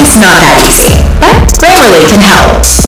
It's not that easy, but Grammarly can help.